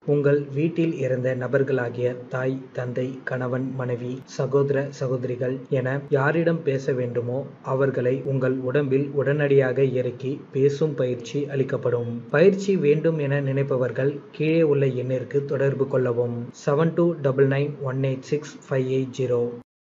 உங்கள் வீட்டில் இறந்த நபர்களாகிய தாய், தந்தை, கணவன், மனைவி, சகோதர, சகோதரிகள் என யாரிடம் பேச வேண்டுமோ அவர்களை உங்கள் உடம்பில் உடனடியாக இறக்கி பேசும் பயிற்சி அளிக்கப்படும். பயிற்சி வேண்டும் என நினைப்பவர்கள் கீழே உள்ள எண்ணிற்கு தொடர்பு கொள்ளவும். 7299186580.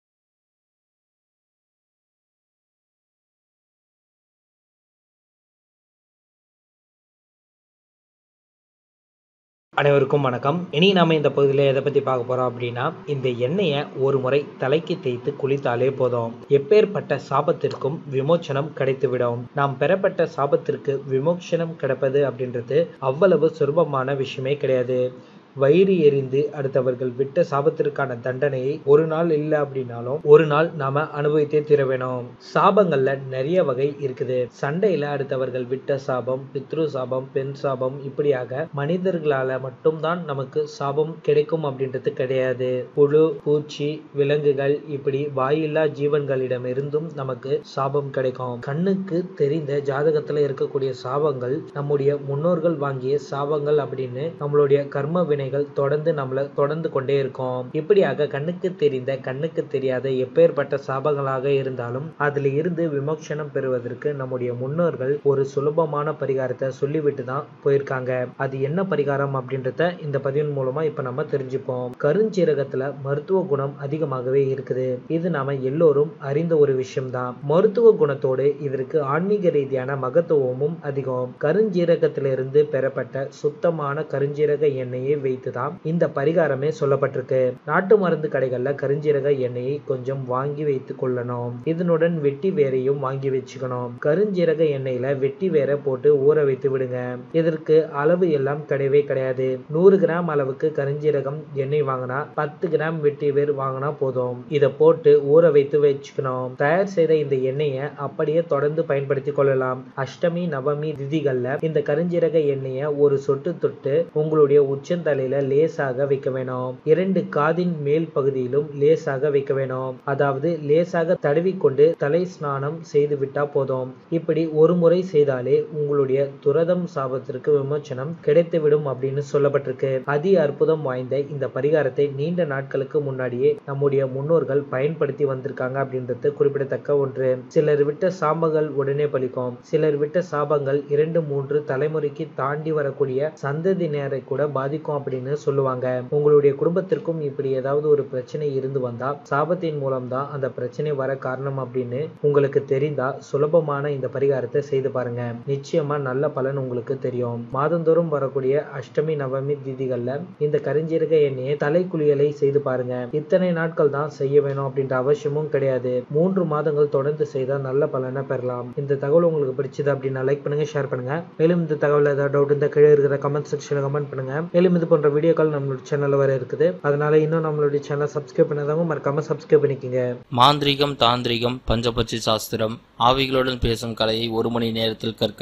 அனைவருக்கும் வணக்கம். இனி நாம இந்த பகுதியில் எதை பத்தி பார்க்க போறோம் அப்படின்னா, இந்த எண்ணெயை ஒரு முறை தலைக்கு தேய்த்து குளித்தாலே போதும், எப்பேற்பட்ட சாபத்திற்கும் விமோச்சனம் கிடைத்துவிடும். நாம் பெறப்பட்ட சாபத்திற்கு விமோச்சனம் கிடைப்பது அப்படின்றது அவ்வளவு சுலபமான விஷயமே கிடையாது. வயிறு எரிந்து அடுத்தவர்கள் விட்ட சாபத்திற்கான தண்டனையை ஒரு நாள் இல்லை அப்படின்னாலும் ஒரு நாள் நாம அனுபவித்தே தீர வேணும். சாபங்கள்ல நிறைய வகை இருக்குது. சண்டையில அடுத்தவர்கள் விட்ட சாபம், பித்ரு சாபம், பெண் சாபம், இப்படியாக மனிதர்களால மட்டும்தான் நமக்கு சாபம் கிடைக்கும் அப்படின்றது கிடையாது. புழு, பூச்சி, விலங்குகள், இப்படி வாயில்லா ஜீவன்களிடம் இருந்தும் நமக்கு சாபம் கிடைக்கும். கண்ணுக்கு தெரிந்த ஜாதகத்துல இருக்கக்கூடிய சாபங்கள் நம்முடைய முன்னோர்கள் வாங்கிய சாபங்கள் அப்படின்னு நம்மளுடைய கர்ம வினை தொடர்ந்து கொண்டே இருக்கும். இப்படியாக கண்ணுக்கு தெரிந்த கண்ணுக்கு தெரியாத எப்பேற்பட்ட சாபங்களாக இருந்தாலும் அதுல இருந்து விமோச்சனம் பெறுவதற்கு நம்முடைய முன்னோர்கள் ஒரு சுலபமான பரிகாரத்தை சொல்லிவிட்டு தான் போயிருக்காங்க. அது என்ன பரிகாரம் அப்படின்றத இந்த பதிவின் மூலமா இப்ப நம்ம தெரிஞ்சுப்போம். கருஞ்சீரகத்துல மருத்துவ குணம் அதிகமாகவே இருக்குது. இது நாம எல்லோரும் அறிந்த ஒரு விஷயம் தான். மருத்துவ குணத்தோடு இதற்கு ஆன்மீக ரீதியான மகத்துவமும் அதிகம். கருஞ்சீரகத்திலிருந்து பெறப்பட்ட சுத்தமான கருஞ்சீரக எண்ணெயை வைத்துதான் இந்த பரிகாரமே சொல்லப்பட்டிருக்கு. நாட்டு மருந்து கடைகள்ல கருஞ்சீரக எண்ணெயை கொஞ்சம் வாங்கி வைத்துக் கொள்ளணும். இதனுடன் வெட்டி வேரையும் வாங்கி வச்சுக்கணும். கருஞ்சீரக எண்ணெயில வெட்டி வேரை போட்டு ஊற வைத்து விடுங்க. இதற்கு அளவு எல்லாம் கிடையவே கிடையாது. 100 கிராம் அளவுக்கு கருஞ்சீரகம் எண்ணெய் வாங்கினா 10 கிராம் வெட்டி வேர் வாங்கினா போதும். இதை போட்டு ஊற வைத்து வச்சுக்கணும். தயார் செய்த இந்த எண்ணெயை அப்படியே தொடர்ந்து பயன்படுத்தி கொள்ளலாம். அஷ்டமி, நவமி திதிகள்ல இந்த கருஞ்சீரக எண்ணெயை ஒரு சொட்டு தொட்டு உங்களுடைய உச்சந்தலையில லேசாக வைக்க வேணும். 2 காதின் மேல் பகுதியிலும் லேசாக வைக்க வேணும். அதாவது லேசாக தடவிக்கொண்டு தலை ஸ்நானம் செய்து விட்டா போதும். இப்படி ஒரு முறை செய்தாலே உங்களுடைய துரதம் சாபத்திற்கு விமோச்சனம் கிடைத்துவிடும் அப்படின்னு சொல்லப்பட்டிருக்கு. அதி அற்புதம் வாய்ந்த இந்த பரிகாரத்தை நீண்ட நாட்களுக்கு முன்னாடியே நம்முடைய முன்னோர்கள் பயன்படுத்தி வந்திருக்காங்க அப்படின்றது குறிப்பிடத்தக்க ஒன்று. சிலர் விட்ட சாபங்கள் உடனே பலிக்கும். சிலர் விட்ட சாபங்கள் 2-3 தலைமுறைக்கு தாண்டி வரக்கூடிய சந்ததியினரை கூட பாதிக்கும் அப்படின்னு சொல்லுவாங்க. உங்களுடைய குடும்பத்திற்கும் இப்படி ஏதாவது ஒரு பிரச்சனை இருந்து வந்தா சாபத்தின் மூலம் தான் அந்த பிரச்சனை வர காரணம் அப்படின்னு உங்களுக்கு தெரிந்தா சுலபமான இந்த பரிகாரத்தை செய்து பாருங்க. நிச்சயமா நல்ல பலன் உங்களுக்கு தெரியும். மாதந்தோறும் வரக்கூடிய அஷ்டமி, நவமி திதிகள்ல இந்த கருஞ்சீரக எண்ணெயை தலை குளியலை செய்து பாருங்க. இத்தனை நாட்கள் தான் செய்ய வேணும் அப்படின்ற அவசியமும் கிடையாது. 3 மாதங்கள் தொடர்ந்து செய்தால் நல்ல பலனை பெறலாம். இந்த தகவல் உங்களுக்கு பிடிச்சது அப்படின்னா லைக் பண்ணுங்க, ஷேர் பண்ணுங்க. மேலும் இந்த தகவல் ஏதாவது டவுட் இந்த கீழே இருக்கிற கமெண்ட் செக்ஷன்ல கமெண்ட் பண்ணுங்க. மேலும் இது போன்ற வீடியோக்கள் நம்மளோட சேனல்ல வர இருக்குது. அதனால இன்னும் நம்மளுடைய சேனல் சப்ஸ்கிரைப் பண்ணாதவங்க மறக்காம சப்ஸ்கிரைப் பண்ணிக்கங்க. மாந்திரிகம், தாந்திரிகம், பஞ்சபட்சி சாஸ்திரம், ஆவிகளுடன் பேசும் கலையை 1 மணி நேரத்தில் கற்க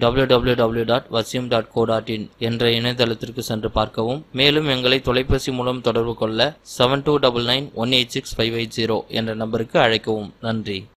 www.vasyam.co.in என்ற இணையதளத்திற்கு சென்று பார்க்கவும். மேலும் எங்களை தொலைபேசி மூலம் தொடர்பு கொள்ள 7299186580 என்ற நம்பருக்கு அழைக்கவும். நன்றி.